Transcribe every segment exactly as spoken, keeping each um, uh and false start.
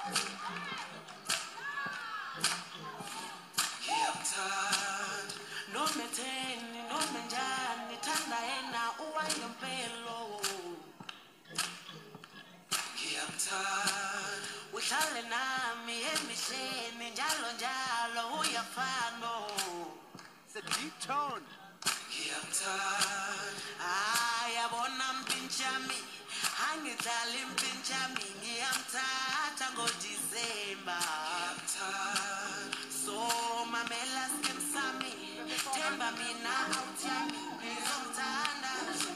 It's a deep tone. So mamela skin sami temba mina out yami ngizomthanda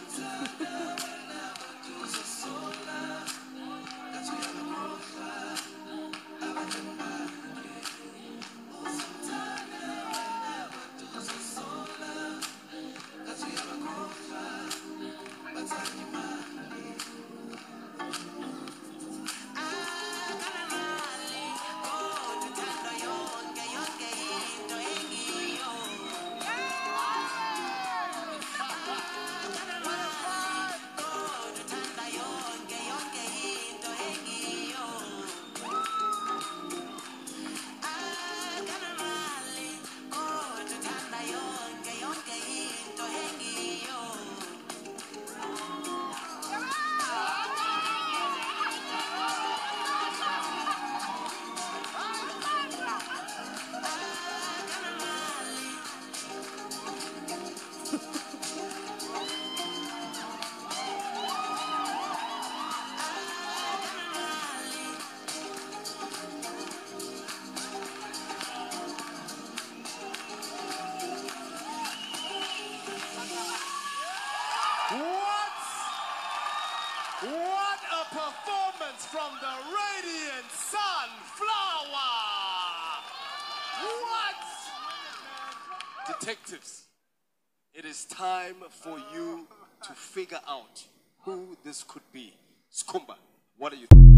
What? What a performance from the radiant sunflower! What? Detectives, it is time for you to figure out who this could be. Skumba, what are you